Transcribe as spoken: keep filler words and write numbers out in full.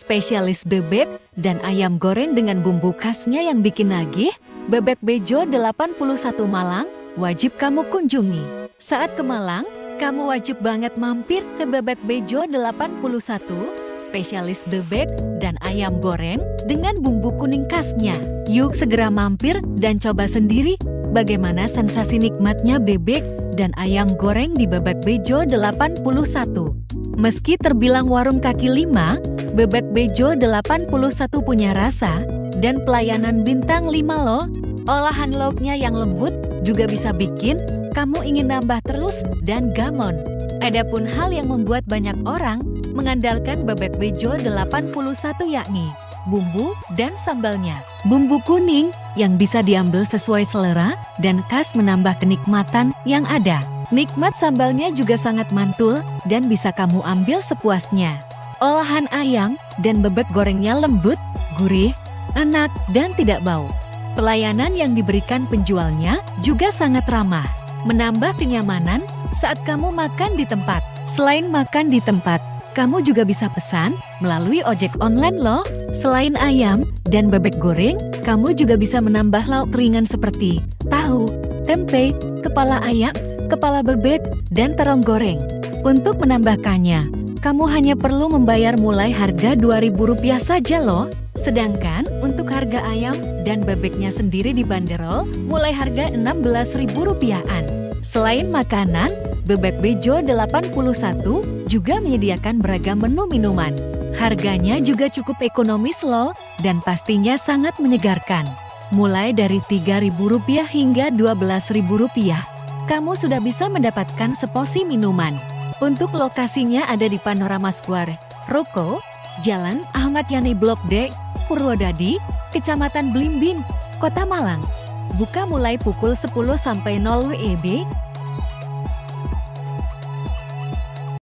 spesialis bebek dan ayam goreng dengan bumbu khasnya yang bikin nagih. Bebek Bejo delapan puluh satu Malang, wajib kamu kunjungi. Saat ke Malang, kamu wajib banget mampir ke Bebek Bejo delapan puluh satu, spesialis bebek dan ayam goreng dengan bumbu kuning khasnya. Yuk segera mampir dan coba sendiri bagaimana sensasi nikmatnya bebek dan ayam goreng di Bebek Bejo delapan puluh satu. Meski terbilang warung kaki lima, Bebek Bejo delapan puluh satu punya rasa dan pelayanan bintang lima loh. Olahan lauknya yang lembut juga bisa bikin kamu ingin nambah terus dan gamon. Adapun hal yang membuat banyak orang mengandalkan Bebek Bejo delapan puluh satu yakni bumbu dan sambalnya. Bumbu kuning yang bisa diambil sesuai selera dan khas menambah kenikmatan yang ada. Nikmat sambalnya juga sangat mantul dan bisa kamu ambil sepuasnya. Olahan ayam dan bebek gorengnya lembut, gurih, enak, dan tidak bau. Pelayanan yang diberikan penjualnya juga sangat ramah, menambah kenyamanan saat kamu makan di tempat. Selain makan di tempat, kamu juga bisa pesan melalui ojek online loh. Selain ayam dan bebek goreng, kamu juga bisa menambah lauk ringan seperti tahu, tempe, kepala ayam, kepala bebek, dan terong goreng. Untuk menambahkannya, kamu hanya perlu membayar mulai harga dua ribu rupiah saja loh. Sedangkan untuk harga ayam dan bebeknya sendiri dibanderol mulai harga enam belas ribu rupiahan. Selain makanan, Bebek Bejo delapan puluh satu juga menyediakan beragam menu minuman. Harganya juga cukup ekonomis loh dan pastinya sangat menyegarkan. Mulai dari tiga ribu rupiah hingga dua belas ribu rupiah. Kamu sudah bisa mendapatkan seporsi minuman. Untuk lokasinya ada di Panorama Square, Ruko, Jalan Ahmad Yani Blok D, Purwodadi, Kecamatan Blimbing, Kota Malang. Buka mulai pukul sepuluh sampai nol W I B